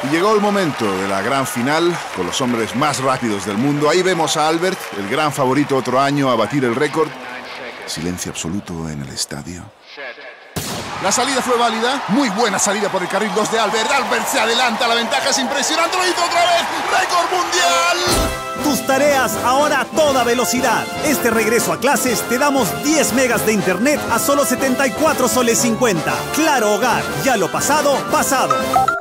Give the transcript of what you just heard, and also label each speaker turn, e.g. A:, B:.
A: Y llegó el momento de la gran final con los hombres más rápidos del mundo. Ahí vemos a Albert, el gran favorito otro año a batir el récord. Silencio absoluto en el estadio. La salida fue válida. Muy buena salida por el carril 2 de Albert. Albert se adelanta, la ventaja es impresionante. Lo hizo otra vez. ¡Récord mundial!
B: Tus tareas ahora a toda velocidad. Este regreso a clases te damos 10 megas de internet a solo 74 soles 50. Claro Hogar. Ya lo pasado, pasado.